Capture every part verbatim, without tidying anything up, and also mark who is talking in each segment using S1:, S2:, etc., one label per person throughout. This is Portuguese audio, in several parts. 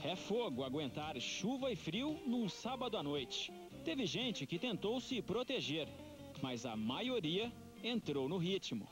S1: É fogo aguentar chuva e frio num sábado à noite. Teve gente que tentou se proteger, mas a maioria entrou no ritmo.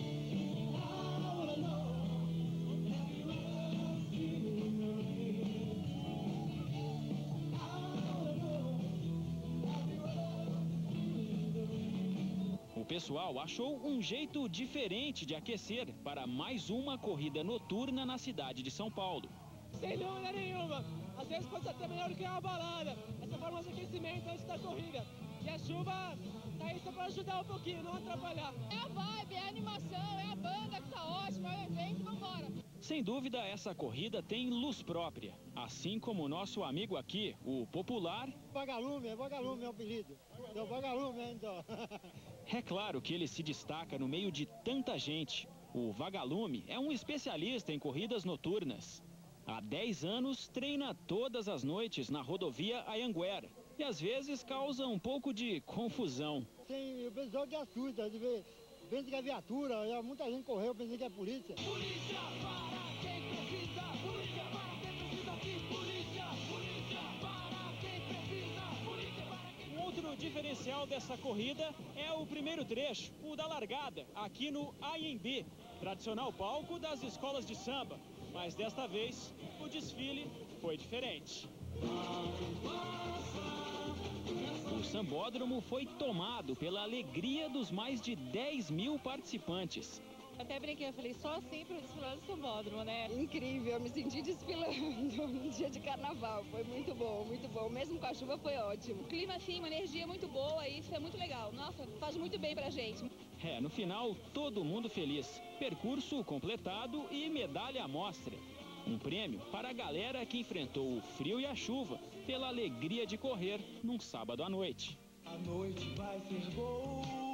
S1: O pessoal achou um jeito diferente de aquecer para mais uma corrida noturna na cidade de São Paulo.
S2: Sem dúvida nenhuma, às vezes pode ser até melhor do que uma balada. Essa forma de aquecimento antes da corrida. E a chuva tá aí só para ajudar um pouquinho, não atrapalhar.
S3: É a vibe, é a animação, é a banda que tá ótima, é o evento, vambora.
S1: Sem dúvida, essa corrida tem luz própria, assim como o nosso amigo aqui, o popular...
S4: Vagalume, é Vagalume é o apelido. É o Vagalume, então.
S1: É claro que ele se destaca no meio de tanta gente. O Vagalume é um especialista em corridas noturnas. Há dez anos, treina todas as noites na rodovia Anhanguera. E às vezes causa um pouco de confusão.
S4: Tem o pessoal que assusta, de ver, pensa que é viatura, muita gente correu, pensa que é polícia.
S2: Polícia para quem precisa, polícia para quem precisa aqui, polícia, polícia para quem precisa, polícia para quem precisa.
S1: Um outro diferencial dessa corrida é o primeiro trecho, o da largada, aqui no Anhembi, tradicional palco das escolas de samba. Mas desta vez, o desfile foi diferente. O sambódromo foi tomado pela alegria dos mais de dez mil participantes.
S3: Até brinquei, eu falei, só assim para desfilar no sambódromo, né?
S5: Incrível, eu me senti desfilando no dia de carnaval, foi muito bom, muito bom, mesmo com a chuva foi ótimo.
S3: O clima sim, uma energia muito boa, isso é muito legal, nossa, faz muito bem pra gente.
S1: É, no final, todo mundo feliz. Percurso completado e medalha à mostra. Um prêmio para a galera que enfrentou o frio e a chuva pela alegria de correr num sábado à noite.
S2: A noite vai ser boa.